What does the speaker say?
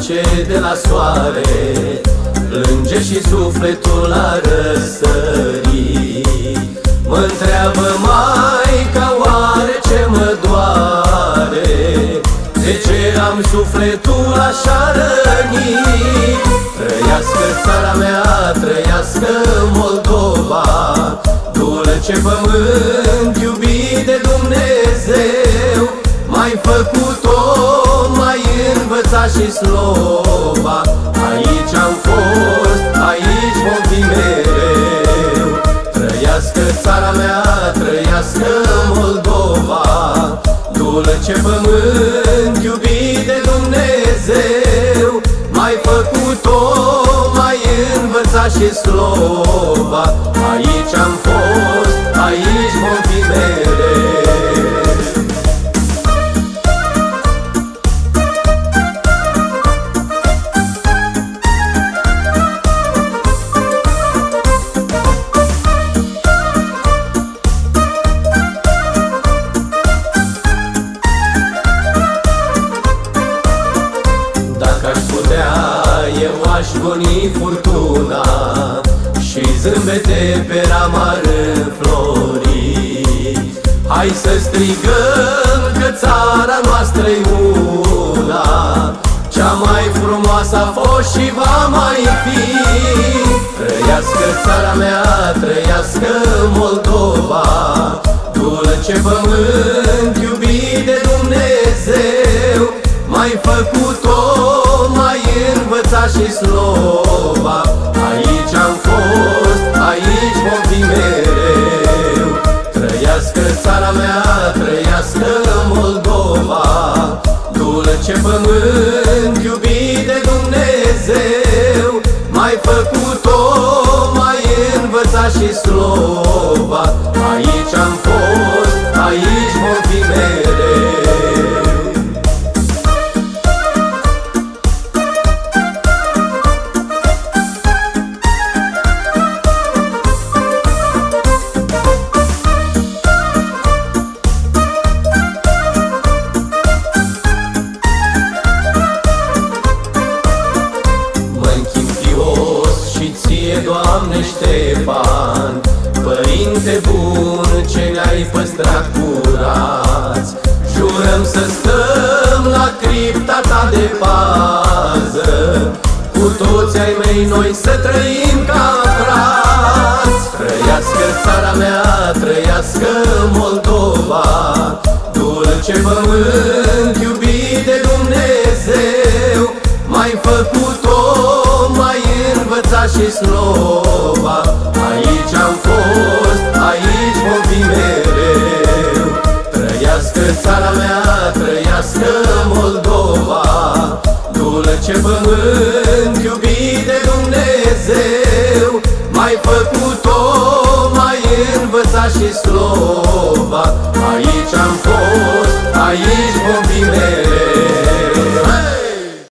face de la soare, plânge și sufletul la răsărit. Mă-ntreabă Maica, oare ce mă doare? De ce am sufletul așa rănit? Trăiască țara mea, trăiască Moldova, dulce pământ iubit de Dumnezeu. M-ai făcut-o, m-ai învățat și slova. Aici am fost, aici vom fi mereu. Trăiască țara mea, trăiască Moldova, dulce pământ iubit de Dumnezeu. M-ai făcut-o, m-ai învățat și slova. Aici am fost, aici vom fi mereu. Eu aș goni furtuna și zâmbete pe ramar înflori. Hai să strigăm că țara noastră-i una, cea mai frumoasă a fost și va mai fi. Trăiască țara mea, trăiască Moldova, dulce pământ iubit de Dumnezeu. M-ai făcut-o, m-ai învățat și slova. Aici am fost, aici vom fi mereu. Trăiască țara mea, trăiască Moldova, dulce pământ iubit de Dumnezeu. M-ai făcut-o, m-ai învățat și slova. Aici am fost, aici vom fi mereu. Doamne Ștefan, Părinte bun, ce ne-ai păstrat curați, jurăm să stăm la cripta ta de pază. Cu toți ai mei noi să trăim ca frați. Trăiască țara mea, trăiască Moldova, dulce pământ iubit de Dumnezeu. M-ai făcut-o, m-ai învățat și slova. Aici am fost, aici vom fi mereu. Trăiască țara mea, trăiască Moldova, dulce pământ iubit de Dumnezeu. M-ai făcut-o, m-ai învățat și slova. Aici am fost, aici vom fi mereu.